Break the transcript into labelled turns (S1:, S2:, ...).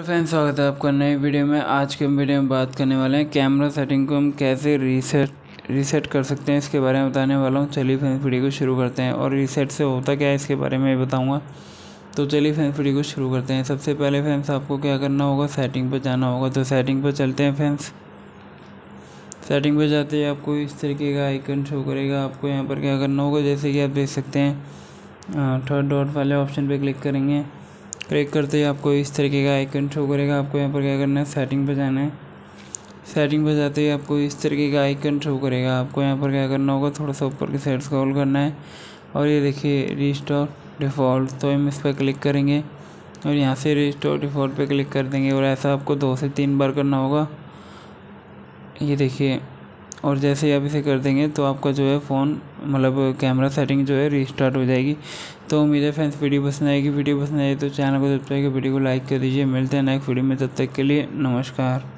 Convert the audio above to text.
S1: Friends, स्वागत है आपका नई वीडियो में। आज के वीडियो में बात करने वाले हैं कैमरा सेटिंग को हम कैसे रीसेट कर सकते हैं, इसके बारे में बताने वाला हूं। चलिए फ्रेंड्स, वीडियो को शुरू करते हैं। और रीसेट से होता क्या है इसके बारे में बताऊंगा। तो चलिए फ्रेंड्स, वीडियो को शुरू करते हैं। सबसे पहले फ्रेंड्स आपको क्या करना होगा, सेटिंग पर जाना होगा। तो सेटिंग पर चलते हैं फ्रेंड्स। सेटिंग पर जाते ही आपको इस तरीके का आइकन शो करेगा। आपको यहाँ पर क्या करना होगा, जैसे कि आप देख सकते हैं थर्ड डॉट वाले ऑप्शन पर क्लिक करेंगे। क्लिक करते ही आपको इस तरीके का आइकन शो करेगा। आपको यहाँ पर क्या करना है, सेटिंग पे जाना है। सेटिंग पे जाते ही आपको इस तरीके का आइकन शो करेगा। आपको यहाँ पर क्या करना होगा, थोड़ा सा ऊपर की साइड स्क्रॉल करना है और ये देखिए रिस्टोर डिफ़ॉल्ट, तो हम इस पर क्लिक करेंगे और यहाँ से रिस्टोर डिफ़ॉल्ट पे क्लिक कर देंगे। और ऐसा आपको 2 से 3 बार करना होगा, ये देखिए। और जैसे ही आप इसे कर देंगे तो आपका जो है फ़ोन मतलब कैमरा सेटिंग जो है रीस्टार्ट हो जाएगी। तो उम्मीद है फ्रेंड्स वीडियो पसंद आएगी। वीडियो पसंद आए तो चैनल को सब्सक्राइब कर वीडियो को लाइक कर दीजिए। मिलते हैं नेक्स्ट वीडियो में, तब तक के लिए नमस्कार।